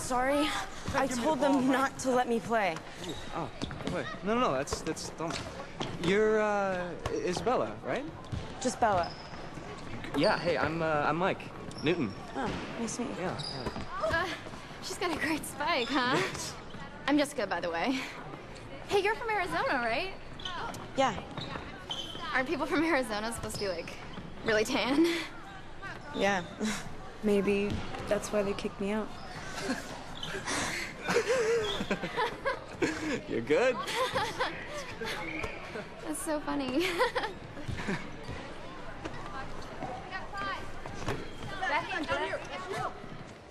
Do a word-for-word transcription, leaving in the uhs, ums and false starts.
sorry. I told them not to let me play. Oh, wait. No, no, no, that's, that's dumb. You're, uh, Isabella, right? Just Bella. Yeah, hey, I'm, uh, I'm Mike. Newton. Oh, nice to meet you. Yeah, yeah. Uh, she's got a great spike, huh? I'm Jessica, by the way. Hey, you're from Arizona, right? Yeah. Aren't people from Arizona supposed to be, like, really tan? Yeah. Maybe that's why they kicked me out. You're good? That's so funny. Back in,